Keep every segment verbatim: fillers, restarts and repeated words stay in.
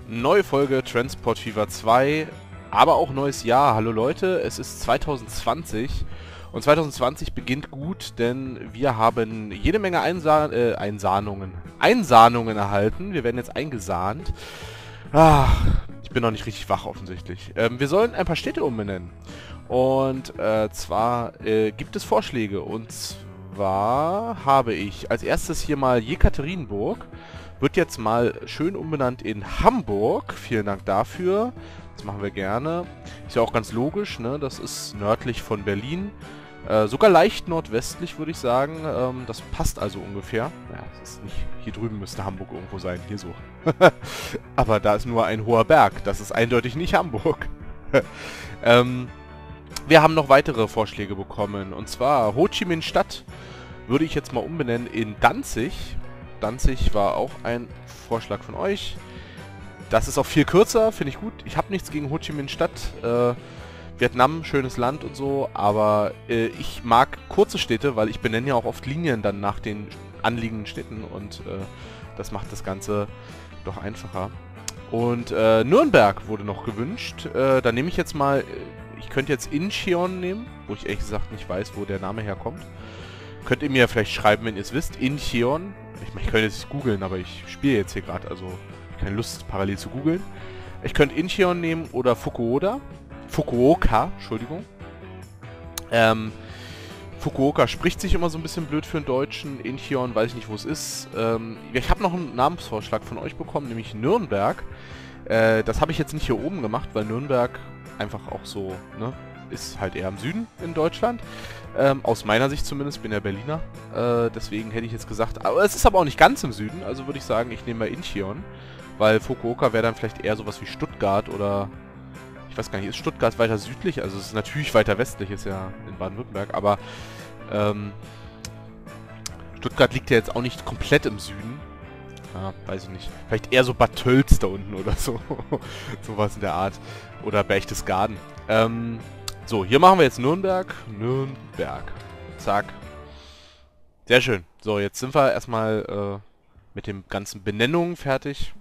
Neue Folge Transport Fever zwei, aber auch neues Jahr. Hallo Leute, es ist zwanzig zwanzig und zwanzig zwanzig beginnt gut, denn wir haben jede Menge Einsa äh, Einsahnungen, Einsahnungen erhalten. Wir werden jetzt eingesahnt. Ach, ich bin noch nicht richtig wach offensichtlich. Ähm, wir sollen ein paar Städte umbenennen. Und äh, zwar äh, gibt es Vorschläge. Und zwar habe ich als erstes hier mal Jekaterinburg. Wird jetzt mal schön umbenannt in Hamburg. Vielen Dank dafür. Das machen wir gerne. Ist ja auch ganz logisch, ne? Das ist nördlich von Berlin. Äh, sogar leicht nordwestlich, würde ich sagen. Ähm, das passt also ungefähr. Ja, das ist nicht... Hier drüben müsste Hamburg irgendwo sein. Hier so. Aber da ist nur ein hoher Berg. Das ist eindeutig nicht Hamburg. ähm, wir haben noch weitere Vorschläge bekommen. Und zwar Ho Chi Minh Stadt würde ich jetzt mal umbenennen in Danzig. Danzig war auch ein Vorschlag von euch. Das ist auch viel kürzer, finde ich gut. Ich habe nichts gegen Ho Chi Minh Stadt. Äh, Vietnam, schönes Land und so, aber äh, ich mag kurze Städte, weil ich benenne ja auch oft Linien dann nach den anliegenden Städten und äh, das macht das Ganze doch einfacher. Und äh, Nürnberg wurde noch gewünscht. Äh, da nehme ich jetzt mal, ich könnte jetzt Incheon nehmen, wo ich ehrlich gesagt nicht weiß, wo der Name herkommt. Könnt ihr mir vielleicht schreiben, wenn ihr es wisst. Incheon. Ich meine, ich könnte jetzt googeln, aber ich spiele jetzt hier gerade, also keine Lust parallel zu googeln. Ich könnte Incheon nehmen oder Fukuoka. Fukuoka, Entschuldigung. Ähm, Fukuoka spricht sich immer so ein bisschen blöd für einen Deutschen. Incheon, weiß ich nicht, wo es ist. Ähm, ich habe noch einen Namensvorschlag von euch bekommen, nämlich Nürnberg. Äh, das habe ich jetzt nicht hier oben gemacht, weil Nürnberg einfach auch so, ne, ist halt eher im Süden in Deutschland. Ähm, aus meiner Sicht zumindest, bin ja Berliner. Äh, deswegen hätte ich jetzt gesagt, aber es ist aber auch nicht ganz im Süden, also würde ich sagen, ich nehme mal Incheon. Weil Fukuoka wäre dann vielleicht eher sowas wie Stuttgart oder... Ich weiß gar nicht, ist Stuttgart weiter südlich? Also es ist natürlich weiter westlich, ist ja in Baden-Württemberg, aber ähm, Stuttgart liegt ja jetzt auch nicht komplett im Süden. Ja, weiß ich nicht. Vielleicht eher so Bad Tölz da unten oder so. Sowas in der Art. Oder Berchtesgaden. Ähm, so, hier machen wir jetzt Nürnberg. Nürnberg. Zack. Sehr schön. So, jetzt sind wir erstmal äh, mit den ganzen Benennungen fertig.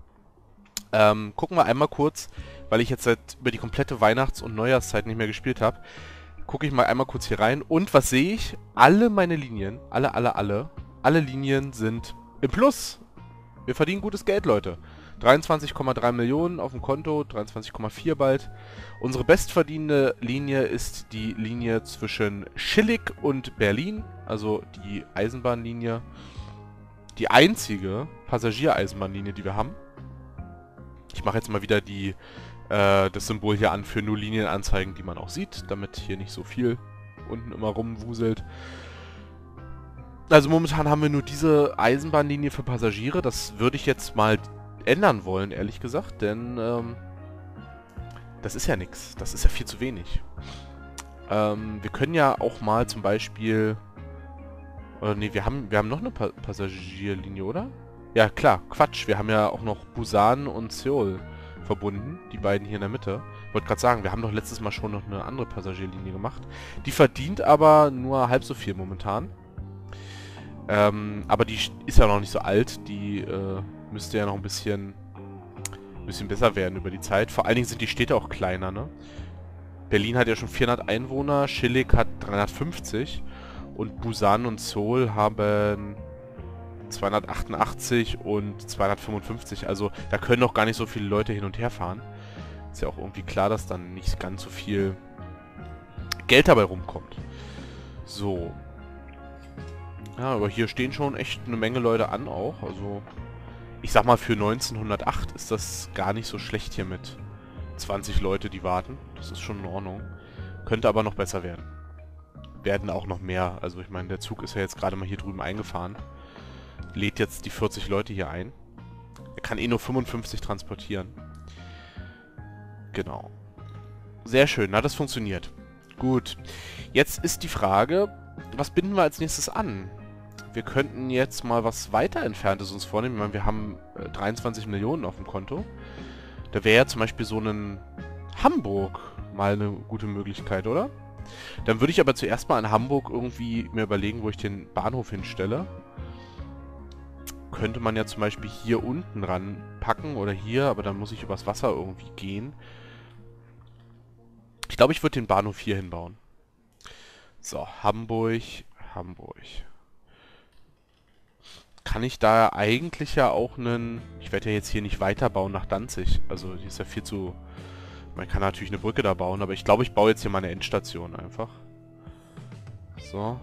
Ähm, gucken wir einmal kurz, weil ich jetzt seit über die komplette Weihnachts- und Neujahrszeit nicht mehr gespielt habe, gucke ich mal einmal kurz hier rein. Und was sehe ich? Alle meine Linien, alle, alle, alle, alle Linien sind im Plus. Wir verdienen gutes Geld, Leute. dreiundzwanzig Komma drei Millionen auf dem Konto, dreiundzwanzig Komma vier bald. Unsere bestverdienende Linie ist die Linie zwischen Schillig und Berlin, also die Eisenbahnlinie. Die einzige Passagiereisenbahnlinie, die wir haben. Ich mache jetzt mal wieder die, äh, das Symbol hier an für nur Linienanzeigen, die man auch sieht, damit hier nicht so viel unten immer rumwuselt. Also momentan haben wir nur diese Eisenbahnlinie für Passagiere. Das würde ich jetzt mal ändern wollen, ehrlich gesagt, denn ähm, das ist ja nichts. Das ist ja viel zu wenig. Ähm, wir können ja auch mal zum Beispiel... Oder nee, wir haben, wir haben noch eine pa Passagierlinie, oder? Ja, klar, Quatsch. Wir haben ja auch noch Busan und Seoul verbunden. Die beiden hier in der Mitte. Ich wollte gerade sagen, wir haben doch letztes Mal schon noch eine andere Passagierlinie gemacht. Die verdient aber nur halb so viel momentan. Ähm, aber die ist ja noch nicht so alt. Die äh, müsste ja noch ein bisschen, ein bisschen besser werden über die Zeit. Vor allen Dingen sind die Städte auch kleiner, ne? Berlin hat ja schon vierhundert Einwohner. Schillig hat dreihundertfünfzig. Und Busan und Seoul haben... zweihundertachtundachtzig und zweihundertfünfundfünfzig, also da können noch gar nicht so viele Leute hin und her fahren. Ist ja auch irgendwie klar, dass dann nicht ganz so viel Geld dabei rumkommt. So. Ja, aber hier stehen schon echt eine Menge Leute an auch, also ich sag mal, für neunzehnhundertacht ist das gar nicht so schlecht hier mit zwanzig Leute, die warten. Das ist schon in Ordnung. Könnte aber noch besser werden. Werden auch noch mehr, also ich meine, der Zug ist ja jetzt gerade mal hier drüben eingefahren. Lädt jetzt die vierzig Leute hier ein. Er kann eh nur fünfundfünfzig transportieren. Genau. Sehr schön, na das funktioniert. Gut. Jetzt ist die Frage, was binden wir als nächstes an? Wir könnten jetzt mal was weiter Entferntes uns vornehmen. Ich meine, wir haben äh, dreiundzwanzig Millionen auf dem Konto. Da wäre ja zum Beispiel so ein Hamburg mal eine gute Möglichkeit, oder? Dann würde ich aber zuerst mal in Hamburg irgendwie mir überlegen, wo ich den Bahnhof hinstelle. könnte man ja zum Beispiel hier unten ranpacken oder hier, aber dann muss ich übers Wasser irgendwie gehen. Ich glaube, ich würde den Bahnhof hier hinbauen. So, Hamburg, Hamburg. Kann ich da eigentlich ja auch einen... Ich werde ja jetzt hier nicht weiterbauen nach Danzig. Also, die ist ja viel zu... Man kann natürlich eine Brücke da bauen, aber ich glaube, ich baue jetzt hier mal eine Endstation einfach. So.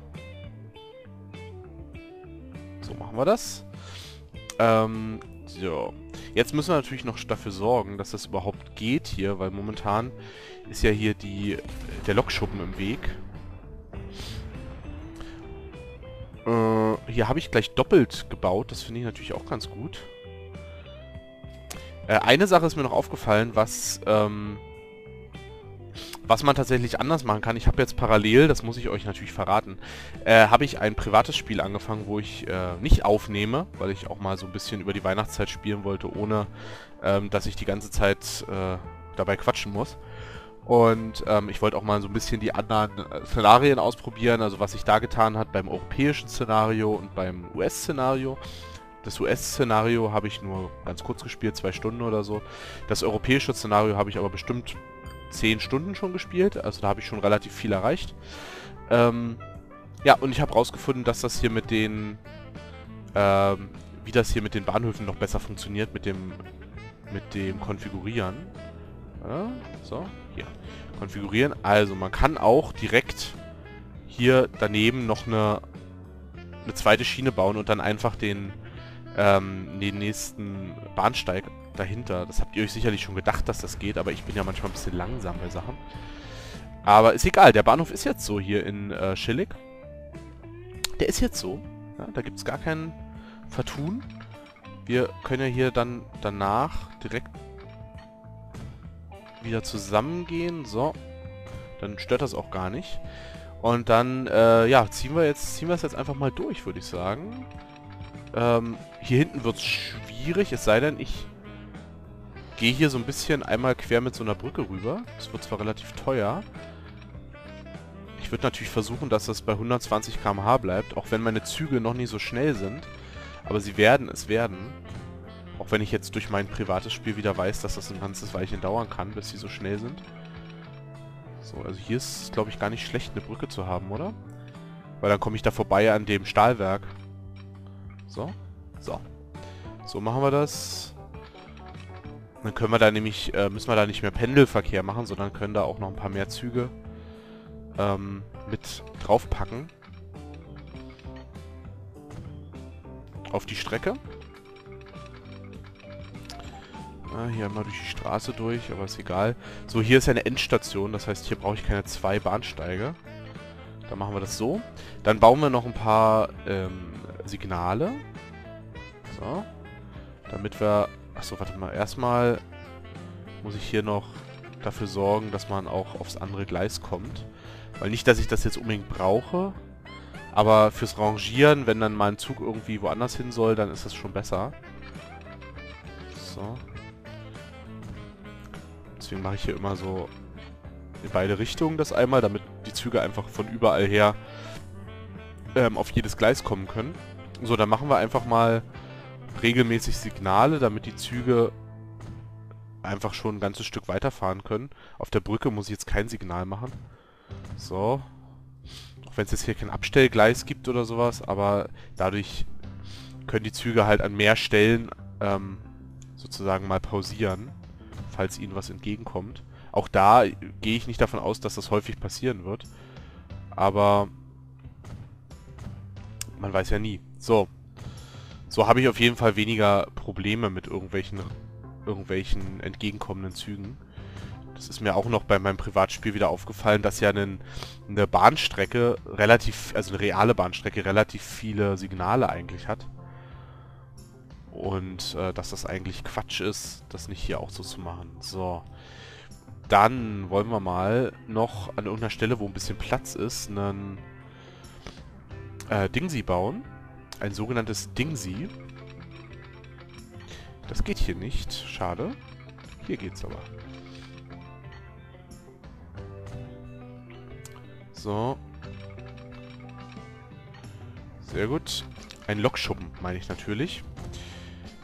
So machen wir das. Ähm, so. Jetzt müssen wir natürlich noch dafür sorgen, dass das überhaupt geht hier, weil momentan ist ja hier die, der Lokschuppen im Weg. Äh, hier habe ich gleich doppelt gebaut. Das finde ich natürlich auch ganz gut. Äh, eine Sache ist mir noch aufgefallen, was... Ähm, Was man tatsächlich anders machen kann, ich habe jetzt parallel, das muss ich euch natürlich verraten, äh, habe ich ein privates Spiel angefangen, wo ich äh, nicht aufnehme, weil ich auch mal so ein bisschen über die Weihnachtszeit spielen wollte, ohne ähm, dass ich die ganze Zeit äh, dabei quatschen muss. Und ähm, ich wollte auch mal so ein bisschen die anderen äh, Szenarien ausprobieren, also was sich da getan hat beim europäischen Szenario und beim U S-Szenario. Das U S-Szenario habe ich nur ganz kurz gespielt, zwei Stunden oder so. Das europäische Szenario habe ich aber bestimmt zehn Stunden schon gespielt, also da habe ich schon relativ viel erreicht. Ähm, ja, und ich habe rausgefunden, dass das hier mit den, ähm, wie das hier mit den Bahnhöfen noch besser funktioniert, mit dem, mit dem Konfigurieren. Ja, so, hier. Konfigurieren. Also, man kann auch direkt hier daneben noch eine, eine zweite Schiene bauen und dann einfach den, ähm, den nächsten Bahnsteig dahinter. Das habt ihr euch sicherlich schon gedacht, dass das geht, aber ich bin ja manchmal ein bisschen langsam bei Sachen. Aber ist egal, der Bahnhof ist jetzt so hier in äh, Schillig. Der ist jetzt so. Ja, da gibt es gar kein Vertun. Wir können ja hier dann danach direkt wieder zusammengehen. So. Dann stört das auch gar nicht. Und dann, äh, ja, ziehen wir jetzt, ziehen wir es jetzt einfach mal durch, würde ich sagen. Ähm, hier hinten wird es schwierig, es sei denn, ich gehe hier so ein bisschen einmal quer mit so einer Brücke rüber. Das wird zwar relativ teuer. Ich würde natürlich versuchen, dass das bei hundertzwanzig Kilometer pro Stunde bleibt, auch wenn meine Züge noch nicht so schnell sind. Aber sie werden es werden. Auch wenn ich jetzt durch mein privates Spiel wieder weiß, dass das ein ganzes Weilchen dauern kann, bis sie so schnell sind. So, also hier ist es, glaube ich, gar nicht schlecht, eine Brücke zu haben, oder? Weil dann komme ich da vorbei an dem Stahlwerk. So. So. So machen wir das. Dann können wir da nämlich, äh, müssen wir da nicht mehr Pendelverkehr machen, sondern können da auch noch ein paar mehr Züge ähm, mit draufpacken. Auf die Strecke. Ah, hier einmal durch die Straße durch, aber ist egal. So, hier ist ja eine Endstation, das heißt, hier brauche ich keine zwei Bahnsteige. Dann machen wir das so. Dann bauen wir noch ein paar ähm, Signale. So. Damit wir... Achso, warte mal. Erstmal muss ich hier noch dafür sorgen, dass man auch aufs andere Gleis kommt. Weil nicht, dass ich das jetzt unbedingt brauche. Aber fürs Rangieren, wenn dann mal ein Zug irgendwie woanders hin soll, dann ist das schon besser. So. Deswegen mache ich hier immer so in beide Richtungen das einmal, damit die Züge einfach von überall her ähm, auf jedes Gleis kommen können. So, dann machen wir einfach mal regelmäßig Signale, damit die Züge einfach schon ein ganzes Stück weiterfahren können. Auf der Brücke muss ich jetzt kein Signal machen. So. Auch wenn es jetzt hier kein Abstellgleis gibt oder sowas, aber dadurch können die Züge halt an mehr Stellen ähm, sozusagen mal pausieren, falls ihnen was entgegenkommt. Auch da gehe ich nicht davon aus, dass das häufig passieren wird. Aber man weiß ja nie. So. So habe ich auf jeden Fall weniger Probleme mit irgendwelchen, irgendwelchen entgegenkommenden Zügen. Das ist mir auch noch bei meinem Privatspiel wieder aufgefallen, dass ja eine, eine Bahnstrecke relativ, also eine reale Bahnstrecke relativ viele Signale eigentlich hat. Und äh, dass das eigentlich Quatsch ist, das nicht hier auch so zu machen. So. Dann wollen wir mal noch an irgendeiner Stelle, wo ein bisschen Platz ist, einen äh, Dingsy bauen. Ein sogenanntes Dingsy. Das geht hier nicht. Schade. Hier geht's aber. So. Sehr gut. Ein Lokschuppen, meine ich natürlich.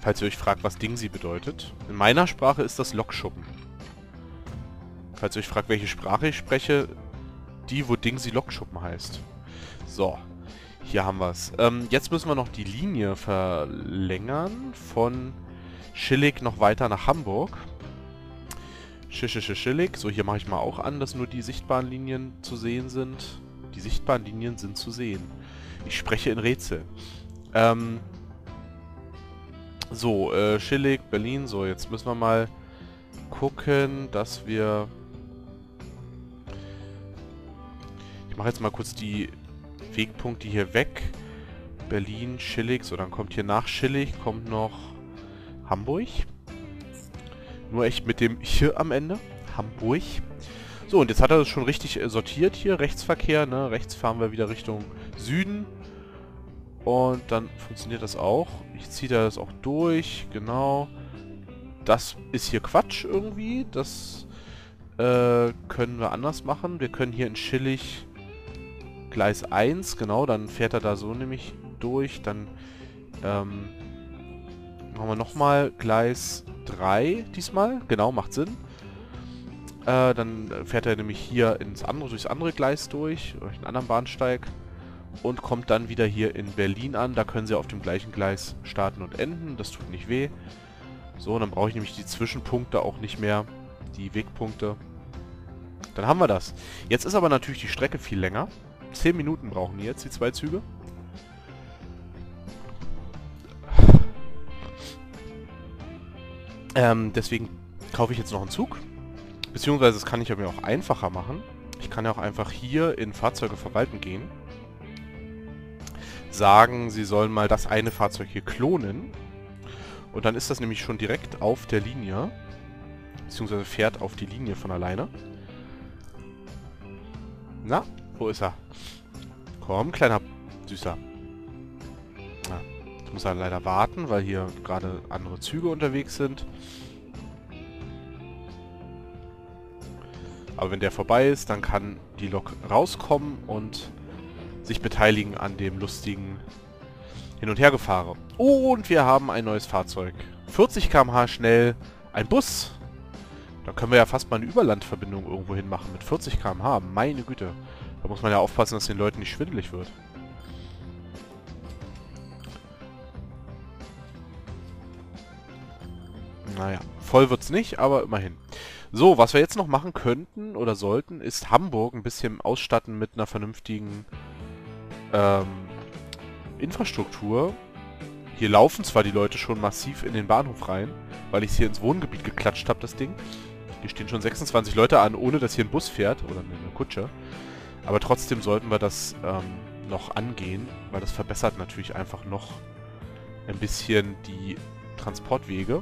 Falls ihr euch fragt, was Dingsy bedeutet. In meiner Sprache ist das Lokschuppen. Falls ihr euch fragt, welche Sprache ich spreche, die, wo Dingsy Lokschuppen heißt. So, hier haben wir es. Ähm, jetzt müssen wir noch die Linie verlängern von Schillig noch weiter nach Hamburg. Schische Schillig. So, hier mache ich mal auch an, dass nur die sichtbaren Linien zu sehen sind. Die sichtbaren Linien sind zu sehen. Ich spreche in Rätsel. Ähm, so, äh, Schillig, Berlin. So, jetzt müssen wir mal gucken, dass wir... Ich mache jetzt mal kurz die Wegpunkte hier weg. Berlin, Schillig. So, dann kommt hier nach Schillig, kommt noch Hamburg. Nur echt mit dem Ch am Ende. Hamburg. So, und jetzt hat er das schon richtig äh, sortiert hier. Rechtsverkehr, ne? Rechts fahren wir wieder Richtung Süden. Und dann funktioniert das auch. Ich ziehe da das auch durch. Genau. Das ist hier Quatsch irgendwie. Das äh, können wir anders machen. Wir können hier in Schillig Gleis eins, genau. Dann fährt er da so nämlich durch. Dann ähm, machen wir nochmal Gleis drei diesmal. Genau, macht Sinn. Äh, dann fährt er nämlich hier ins andere, durchs andere Gleis durch, durch einen anderen Bahnsteig und kommt dann wieder hier in Berlin an. Da können sie auf dem gleichen Gleis starten und enden. Das tut nicht weh. So, dann brauche ich nämlich die Zwischenpunkte auch nicht mehr, die Wegpunkte. Dann haben wir das. Jetzt ist aber natürlich die Strecke viel länger. Zehn Minuten brauchen die jetzt, die zwei Züge. Ähm, deswegen kaufe ich jetzt noch einen Zug. Beziehungsweise das kann ich ja mir auch einfacher machen. Ich kann ja auch einfach hier in Fahrzeuge verwalten gehen. Sagen, sie sollen mal das eine Fahrzeug hier klonen. Und dann ist das nämlich schon direkt auf der Linie. Beziehungsweise fährt auf die Linie von alleine. Na, wo ist er? Komm, kleiner Süßer. Na, jetzt muss er leider warten, weil hier gerade andere Züge unterwegs sind. Aber wenn der vorbei ist, dann kann die Lok rauskommen und sich beteiligen an dem lustigen Hin- und Hergefahre. Und wir haben ein neues Fahrzeug. vierzig Kilometer pro Stunde schnell. Ein Bus. Da können wir ja fast mal eine Überlandverbindung irgendwo hin machen mit vierzig Kilometer pro Stunde. Meine Güte. Da muss man ja aufpassen, dass den Leuten nicht schwindelig wird. Naja, voll wird's nicht, aber immerhin. So, was wir jetzt noch machen könnten oder sollten, ist Hamburg ein bisschen ausstatten mit einer vernünftigen ähm, Infrastruktur. Hier laufen zwar die Leute schon massiv in den Bahnhof rein, weil ich es hier ins Wohngebiet geklatscht habe, das Ding. Hier stehen schon sechsundzwanzig Leute an, ohne dass hier ein Bus fährt oder eine Kutsche. Aber trotzdem sollten wir das ähm, noch angehen, weil das verbessert natürlich einfach noch ein bisschen die Transportwege.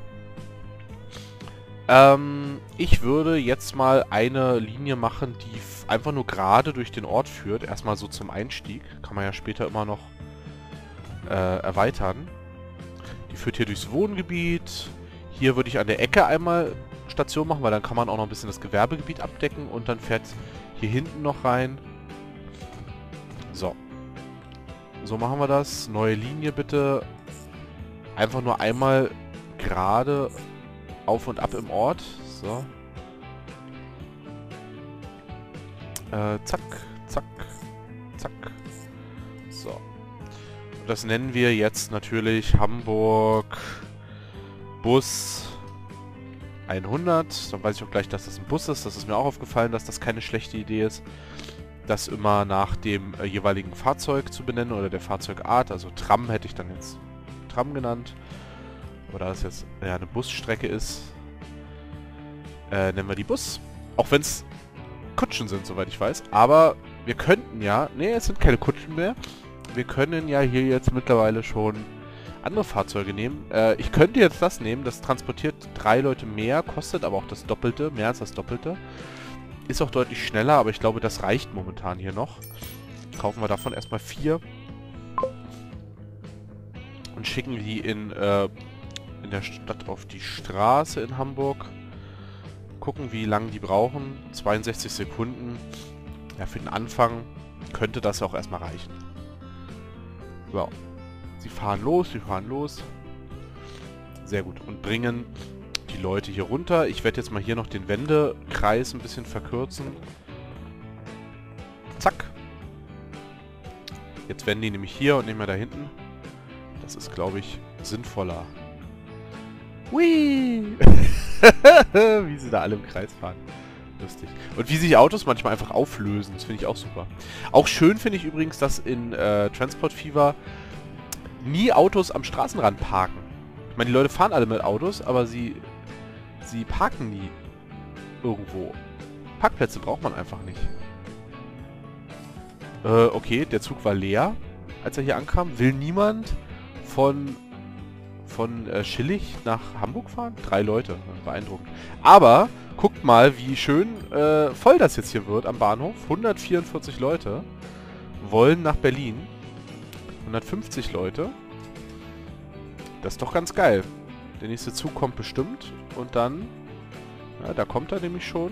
Ähm, ich würde jetzt mal eine Linie machen, die einfach nur gerade durch den Ort führt. Erstmal so zum Einstieg. Kann man ja später immer noch äh, erweitern. Die führt hier durchs Wohngebiet. Hier würde ich an der Ecke einmal Station machen, weil dann kann man auch noch ein bisschen das Gewerbegebiet abdecken. Und dann fährt hier hinten noch rein. So. So machen wir das. Neue Linie bitte. Einfach nur einmal gerade auf und ab im Ort. So. Äh, zack, zack, zack. So. Das nennen wir jetzt natürlich Hamburg Bus hundert. Dann weiß ich auch gleich, dass das ein Bus ist. Das ist mir auch aufgefallen, dass das keine schlechte Idee ist, das immer nach dem äh, jeweiligen Fahrzeug zu benennen oder der Fahrzeugart. Also Tram hätte ich dann jetzt Tram genannt. Oder das jetzt ja, eine Busstrecke ist, äh, nennen wir die Bus. Auch wenn es Kutschen sind, soweit ich weiß. Aber wir könnten ja... Ne, es sind keine Kutschen mehr. Wir können ja hier jetzt mittlerweile schon andere Fahrzeuge nehmen. Äh, ich könnte jetzt das nehmen. Das transportiert drei Leute mehr, kostet aber auch das Doppelte. Mehr als das Doppelte. Ist auch deutlich schneller, aber ich glaube, das reicht momentan hier noch. Kaufen wir davon erstmal vier. Und schicken die in... Äh, in der Stadt auf die Straße in Hamburg. Gucken, wie lange die brauchen. zweiundsechzig Sekunden. Ja, für den Anfang könnte das auch erstmal reichen. So. Sie fahren los, sie fahren los. Sehr gut. Und bringen die Leute hier runter. Ich werde jetzt mal hier noch den Wendekreis ein bisschen verkürzen. Zack. Jetzt werden die nämlich hier und nicht mehr da hinten. Das ist, glaube ich, sinnvoller. Hui! Wie sie da alle im Kreis fahren. Lustig. Und wie sich Autos manchmal einfach auflösen. Das finde ich auch super. Auch schön finde ich übrigens, dass in äh, Transport Fever nie Autos am Straßenrand parken. Ich meine, die Leute fahren alle mit Autos, aber sie, sie parken nie irgendwo. Parkplätze braucht man einfach nicht. Äh, okay, der Zug war leer, als er hier ankam. Will niemand von, von äh, Schillig nach Hamburg fahren? Drei Leute, beeindruckend. Aber guckt mal, wie schön äh, voll das jetzt hier wird am Bahnhof. hundertvierundvierzig Leute wollen nach Berlin. hundertfünfzig Leute. Das ist doch ganz geil. Der nächste Zug kommt bestimmt. Und dann... Ja, da kommt er nämlich schon.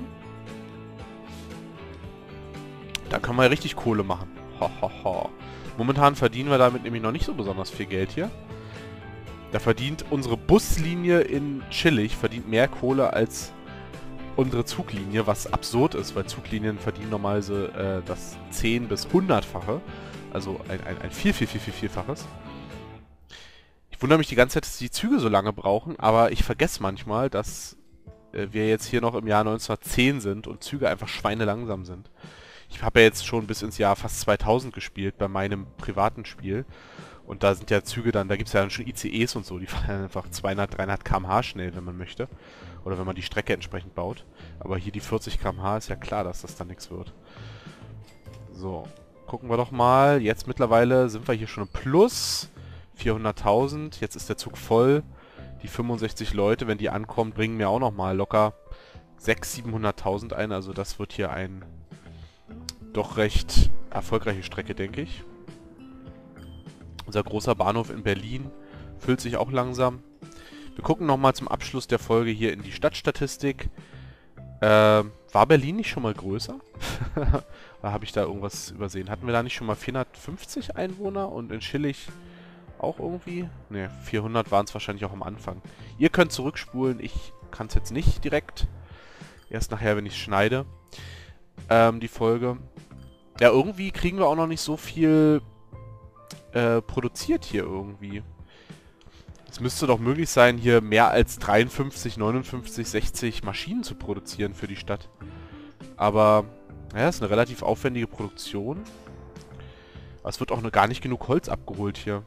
Da können wir richtig Kohle machen. Ho, ho, ho. Momentan verdienen wir damit nämlich noch nicht so besonders viel Geld hier. Da verdient unsere Buslinie in Schillig verdient mehr Kohle als unsere Zuglinie, was absurd ist, weil Zuglinien verdienen normalerweise äh, das zehn- bis hundertfache. Also ein, ein, ein viel, viel, viel, viel, vielfaches. Ich wundere mich die ganze Zeit, dass die Züge so lange brauchen, aber ich vergesse manchmal, dass äh, wir jetzt hier noch im Jahr neunzehnhundertzehn sind und Züge einfach schweinelangsam sind. Ich habe ja jetzt schon bis ins Jahr fast zweitausend gespielt bei meinem privaten Spiel. Und da sind ja Züge dann, da gibt es ja dann schon I C Es und so, die fahren einfach zweihundert, dreihundert Kilometer pro Stunde schnell, wenn man möchte. Oder wenn man die Strecke entsprechend baut. Aber hier die vierzig Kilometer pro Stunde ist ja klar, dass das dann nichts wird. So, gucken wir doch mal. Jetzt mittlerweile sind wir hier schon im Plus. vierhunderttausend. Jetzt ist der Zug voll. Die fünfundsechzig Leute, wenn die ankommen, bringen mir auch nochmal locker sechshunderttausend, siebenhunderttausend ein. Also das wird hier ein doch recht erfolgreiche Strecke, denke ich. Unser großer Bahnhof in Berlin füllt sich auch langsam. Wir gucken nochmal zum Abschluss der Folge hier in die Stadtstatistik. Äh, war Berlin nicht schon mal größer? Oder habe ich da irgendwas übersehen? Hatten wir da nicht schon mal vierhundertfünfzig Einwohner und in Schillig auch irgendwie? Ne, vierhundert waren es wahrscheinlich auch am Anfang. Ihr könnt zurückspulen, ich kann es jetzt nicht direkt. Erst nachher, wenn ich schneide, ähm, die Folge. Ja, irgendwie kriegen wir auch noch nicht so viel äh, produziert hier irgendwie. Es müsste doch möglich sein, hier mehr als dreiundfünfzig, neunundfünfzig, sechzig Maschinen zu produzieren für die Stadt. Aber, naja, ist eine relativ aufwendige Produktion. Aber es wird auch noch gar nicht genug Holz abgeholt hier.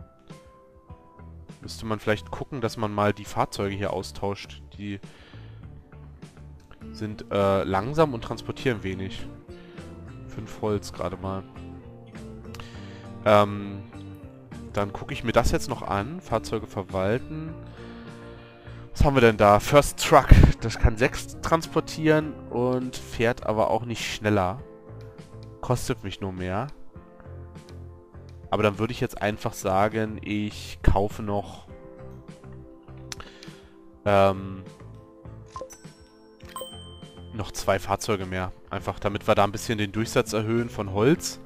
Müsste man vielleicht gucken, dass man mal die Fahrzeuge hier austauscht. Die sind äh, langsam und transportieren wenig. Fünf Holz gerade mal. Ähm, dann gucke ich mir das jetzt noch an. Fahrzeuge verwalten. Was haben wir denn da? First Truck. Das kann sechs transportieren und fährt aber auch nicht schneller. Kostet mich nur mehr. Aber dann würde ich jetzt einfach sagen, ich kaufe noch ähm, noch zwei Fahrzeuge mehr. Einfach damit wir da ein bisschen den Durchsatz erhöhen von Holz.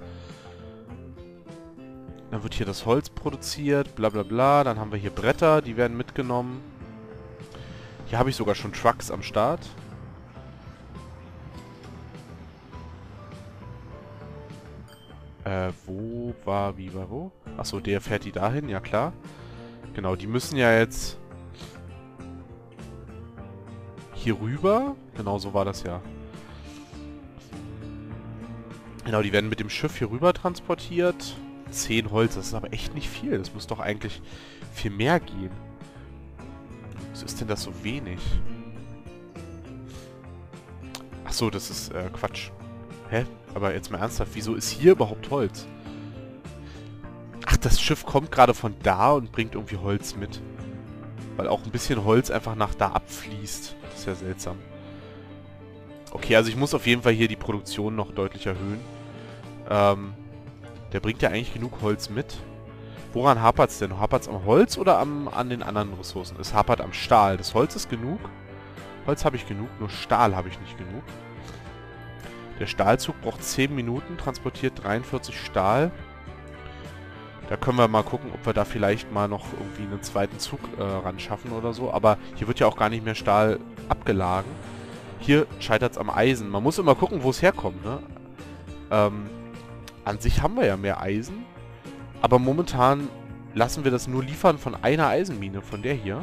Dann wird hier das Holz produziert, bla bla bla. Dann haben wir hier Bretter, die werden mitgenommen. Hier habe ich sogar schon Trucks am Start. Äh, wo war, wie war, wo? Achso, der fährt die dahin, ja klar. Genau, die müssen ja jetzt hier rüber. Genau, so war das ja. Genau, die werden mit dem Schiff hier rüber transportiert. zehn Holz, das ist aber echt nicht viel. Das muss doch eigentlich viel mehr gehen. Wieso ist denn das so wenig? Achso, das ist äh, Quatsch. Hä? Aber jetzt mal ernsthaft, wieso ist hier überhaupt Holz? Ach, das Schiff kommt gerade von da und bringt irgendwie Holz mit. Weil auch ein bisschen Holz einfach nach da abfließt. Das ist ja seltsam. Okay, also ich muss auf jeden Fall hier die Produktion noch deutlich erhöhen. Ähm, der bringt ja eigentlich genug Holz mit. Woran hapert es denn? Hapert es am Holz oder am, an den anderen Ressourcen? Es hapert am Stahl. Das Holz ist genug. Holz habe ich genug, nur Stahl habe ich nicht genug. Der Stahlzug braucht zehn Minuten, transportiert dreiundvierzig Stahl. Da können wir mal gucken, ob wir da vielleicht mal noch irgendwie einen zweiten Zug äh, ran schaffen oder so. Aber hier wird ja auch gar nicht mehr Stahl abgeladen. Hier scheitert es am Eisen. Man muss immer gucken, wo es herkommt, ne? Ähm, an sich haben wir ja mehr Eisen. Aber momentan lassen wir das nur liefern von einer Eisenmine, von der hier.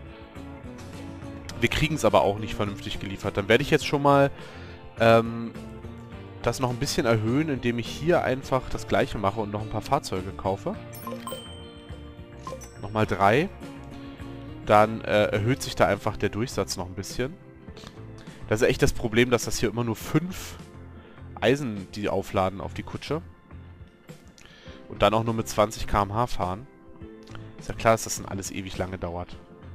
Wir kriegen es aber auch nicht vernünftig geliefert. Dann werde ich jetzt schon mal ähm, das noch ein bisschen erhöhen, indem ich hier einfach das gleiche mache und noch ein paar Fahrzeuge kaufe. Nochmal drei. Dann äh, erhöht sich da einfach der Durchsatz noch ein bisschen. Das ist echt das Problem, dass das hier immer nur fünf Eisen, die aufladen auf die Kutsche. Und dann auch nur mit zwanzig Kilometer pro Stunde fahren. Ist ja klar, dass das dann alles ewig lange dauert.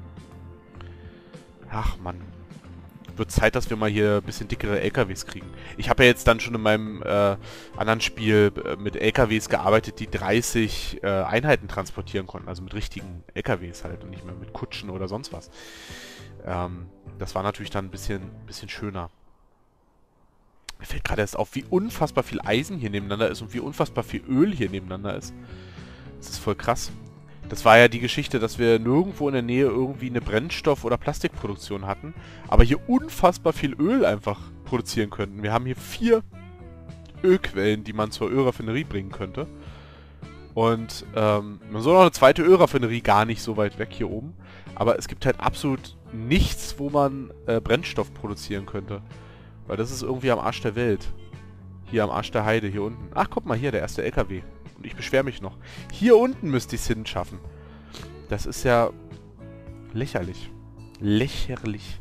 Ach, Mann. Wird Zeit, dass wir mal hier ein bisschen dickere L K Ws kriegen. Ich habe ja jetzt dann schon in meinem äh, anderen Spiel äh, mit L K Ws gearbeitet, die dreißig äh, Einheiten transportieren konnten. Also mit richtigen L K Ws halt und nicht mehr mit Kutschen oder sonst was. Ähm, das war natürlich dann ein bisschen, bisschen schöner. Mir fällt gerade erst auf, wie unfassbar viel Eisen hier nebeneinander ist und wie unfassbar viel Öl hier nebeneinander ist. Das ist voll krass. Das war ja die Geschichte, dass wir nirgendwo in der Nähe irgendwie eine Brennstoff- oder Plastikproduktion hatten, aber hier unfassbar viel Öl einfach produzieren könnten. Wir haben hier vier Ölquellen, die man zur Ölraffinerie bringen könnte. Und ähm, man soll noch eine zweite Ölraffinerie gar nicht so weit weg hier oben. Aber es gibt halt absolut nichts, wo man äh, Brennstoff produzieren könnte. Weil das ist irgendwie am Arsch der Welt. Hier am Arsch der Heide, hier unten. Ach, guck mal hier, der erste L K W. Und ich beschwere mich noch. Hier unten müsste ich es hinschaffen. Das ist ja lächerlich. Lächerlich.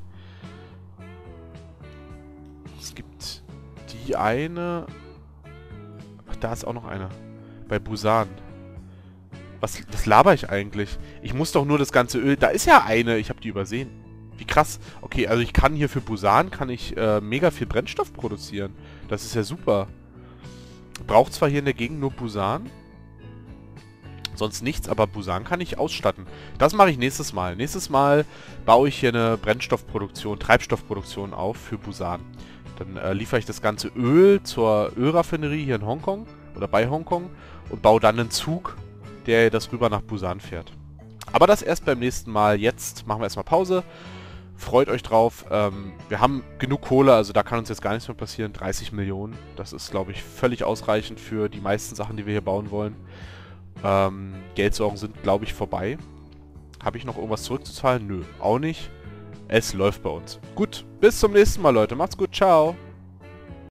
Es gibt die eine... Ach, da ist auch noch eine. Bei Busan. Was, was laber ich eigentlich? Ich muss doch nur das ganze Öl... Da ist ja eine. Ich habe die übersehen. Wie krass. Okay, also ich kann hier für Busan kann ich äh, mega viel Brennstoff produzieren. Das ist ja super. Braucht zwar hier in der Gegend nur Busan. Sonst nichts, aber Busan kann ich ausstatten. Das mache ich nächstes Mal. Nächstes Mal baue ich hier eine Brennstoffproduktion, Treibstoffproduktion auf für Busan. Dann äh, liefere ich das ganze Öl zur Ölraffinerie hier in Hongkong oder bei Hongkong und baue dann einen Zug, der das rüber nach Busan fährt. Aber das erst beim nächsten Mal. Jetzt machen wir erstmal Pause. Freut euch drauf. Ähm, wir haben genug Kohle, also da kann uns jetzt gar nichts mehr passieren. dreißig Millionen. Das ist, glaube ich, völlig ausreichend für die meisten Sachen, die wir hier bauen wollen. Ähm, Geldsorgen sind, glaube ich, vorbei. Habe ich noch irgendwas zurückzuzahlen? Nö, auch nicht. Es läuft bei uns. Gut, bis zum nächsten Mal, Leute. Macht's gut, ciao.